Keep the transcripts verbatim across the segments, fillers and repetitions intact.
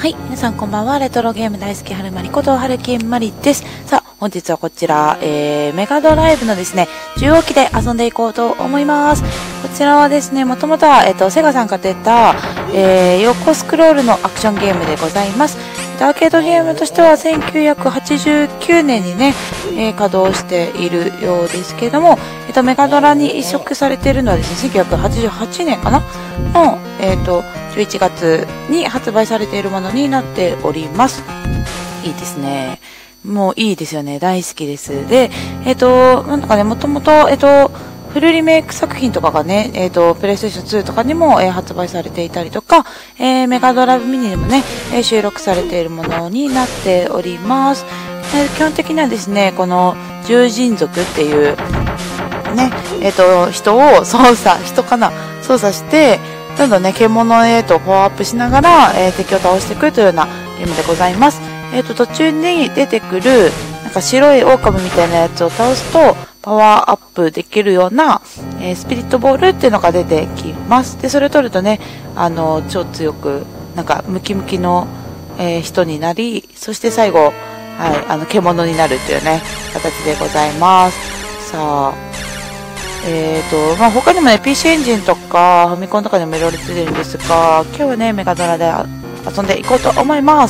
はい、皆さんこんばんは。レトロゲーム大好きはるまりことはるきんまりです。さあ、本日はこちら、えー、メガドライブのですね、じゅう号機で遊んでいこうと思います。こちらはですね、もともとは、えっと、セガさんが出た、えー、横スクロールのアクションゲームでございます。アーケードゲームとしてはせんきゅうひゃくはちじゅうきゅうねんにね、えー、稼働しているようですけれども、えっと、メガドラに移植されているのはですね、せんきゅうひゃくはちじゅうはちねんかなの、えっと、じゅういちがつに発売されているものになっております。いいですね。もういいですよね。大好きです。で、えっと、なんとかね、もともと、えっと、フルリメイク作品とかがね、えっと、プレイステーションツーとかにも、えー、発売されていたりとか、えー、メガドライブミニでもね、えー、収録されているものになっております。えー、基本的にはですね、この、獣人族っていう、ね、えっと、人を操作、人かな操作して、どんどんね、獣へとパワーアップしながら、えー、敵を倒していくというようなゲームでございます。えっと、途中に出てくる、なんか白い狼みたいなやつを倒すと、パワーアップできるような、えー、スピリットボールっていうのが出てきます。で、それを取るとね、あの、超強く、なんか、ムキムキの、えー、人になり、そして最後、はい、あの、獣になるっていうね、形でございます。さあ、えーと、まあ、他にもね、ピーシー エンジンとか、ファミコンとかにもいろいろ出てるんですが、今日はね、メガドラで遊んでいこうと思います。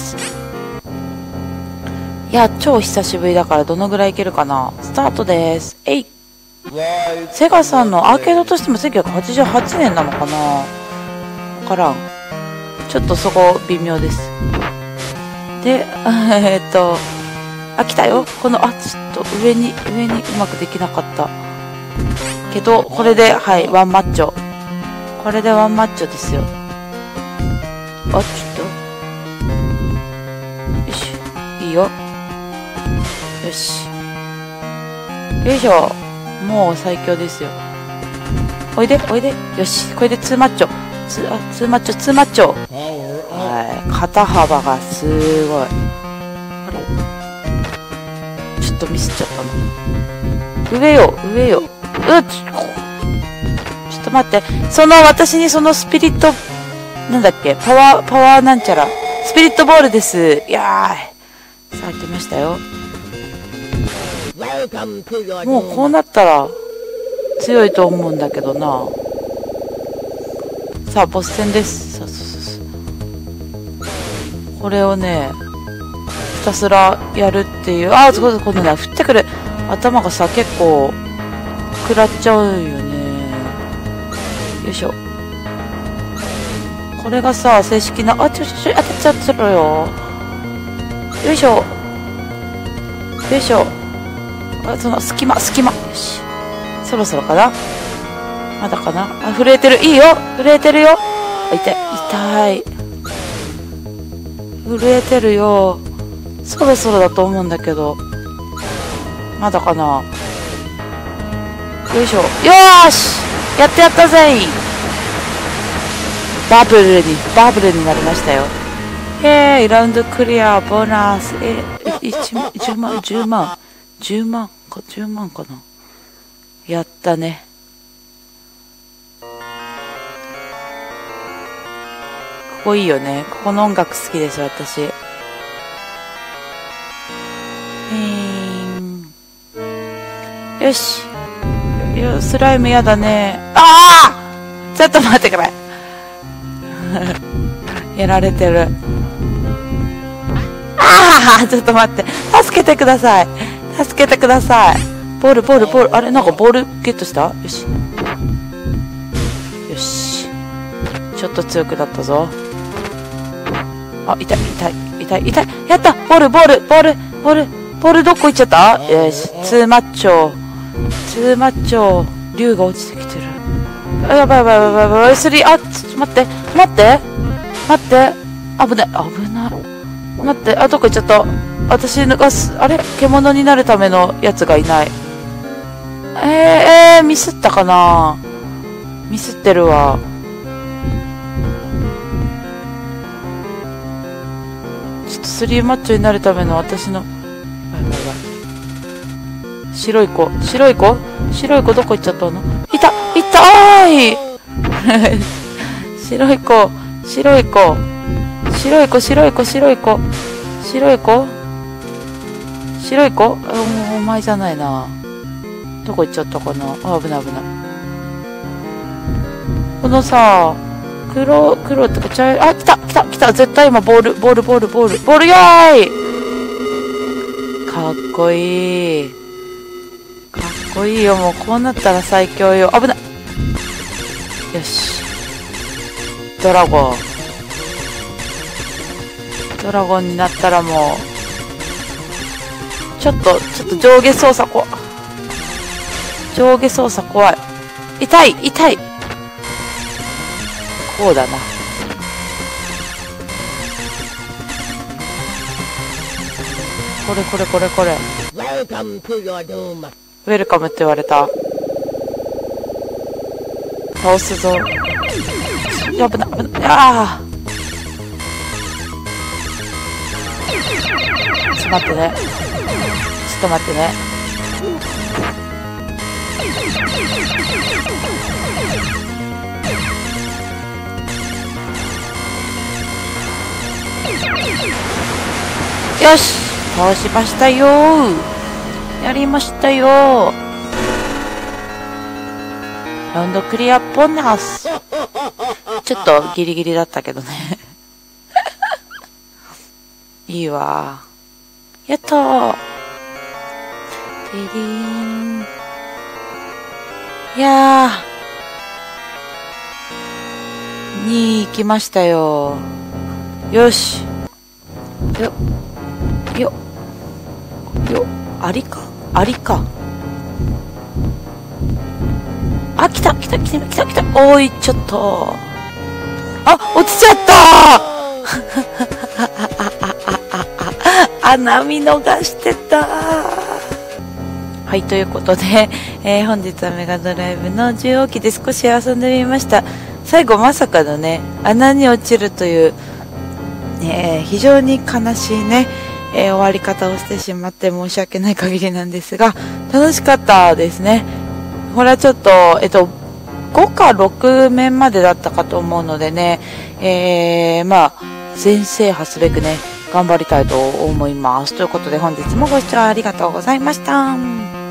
いや、超久しぶりだからどのぐらいいけるかな。スタートです。えい。セガさんのアーケードとしてもせんきゅうひゃくはちじゅうはちねんなのかな。わからん。ちょっとそこ微妙です。で、えーっと、あ、来たよ。この、あ、ちょっと上に、上にうまくできなかった。けど、これで、はい、ワンマッチョ。これでワンマッチョですよ。あ、ちょっと。よし。いいよ。よし。よいしょ。もう最強ですよ。おいで、おいで。よし。これでツーマッチョ。ツー、あ、ツーマッチョ、ツーマッチョ。はい。肩幅がすごい。あれ？ちょっとミスっちゃったな。上よ、上よ。うっちょっと待って。その、私にそのスピリット、なんだっけパワー、パワーなんちゃら。スピリットボールです。いやーい。さあ、来ましたよ。もうこうなったら、強いと思うんだけどな。さあ、ボス戦です。さあ、そうそうそう。これをね、ひたすらやるっていう。あー、すごい、今度ね、降ってくる。頭がさ、結構、食らっちゃうよね。よいしょ。これがさ、正式な、あ、ちょちょちょ、当たっちゃってろよ。よいしょ。よいしょ。あ、その、隙間、隙間。よし。そろそろかな？まだかな？あ、震えてる。いいよ。震えてるよ。あ、痛い。痛い。震えてるよ。そろそろだと思うんだけど。まだかな？よいしょ。よーし！やってやったぜい！バブルに、バブルになりましたよ。へーい、ラウンドクリア、ボーナス、え、いちまん、じゅうまん、じゅうまん、じゅうまんか、じゅうまんかな。やったね。ここいいよね。ここの音楽好きです、私。へーん。よし。スライムやだね。ああ！ちょっと待ってくれ。やられてる。ああ！ちょっと待って。助けてください。助けてください。ボール、ボール、ボール。あれなんかボールゲットした？よし。よし。ちょっと強くなったぞ。あ、痛い、痛い、痛い、痛い。やった！ボール、ボール、ボール、ボール、ボールどこ行っちゃった？よし。ツーマッチョ。ツーマッチョ、竜が落ちてきてる。あ、やばいやばいやばいやばい。スリー、あ、ちょっと待って。待って。待って。危ない。危ない。待って。あ、どこ行っちゃった。私が、あれ獣になるためのやつがいない。えー、えー、ミスったかな？ミスってるわ。ちょっとスリーマッチョになるための私の、やばいやばいやばい。白い子、白い子白い子どこ行っちゃったの？いたいたーい白い子、白い子、 白い子、白い子、白い子。白い子白い子あ、もうお前じゃないな。どこ行っちゃったかな。あ、危ない危ない。このさ、黒、黒ってか茶色、あ、来た来た来た絶対今ボール、ボール、ボール、ボール、ボール、やーいかっこいい。かっこいいよ、もうこうなったら最強よ。危ない。よし。ドラゴン。ドラゴンになったらもう、ちょっと、ちょっと上下操作こ、上下操作怖い。痛い痛いこうだな。これこれこれこれ。 Welcome to your doom. ウェルカムって言われた。倒すぞ。やぶな、危ない。ああ。ちょっと待ってね。ちょっと待ってね。よし倒しましたよー。やりましたよー。ラウンドクリアボーナス。ちょっとギリギリだったけどね。いいわー。やったー。てりーん。いやー。に行きましたよ。よし。よ。よ。よ。ありかありか。あ、来た来た来た来た来た。おい、ちょっと。あ、落ちちゃったあ、波逃してた。はい、ということで、えー、本日はメガドライブのじゅう号機で少し遊んでみました。最後まさかのね、穴に落ちるという、えー、非常に悲しいね、えー、終わり方をしてしまって申し訳ない限りなんですが、楽しかったですね。これはちょっと、えっと、ごかろく面までだったかと思うのでね、えー、まあ、全制覇すべくね、頑張りたいと思います。ということで本日もご視聴ありがとうございました。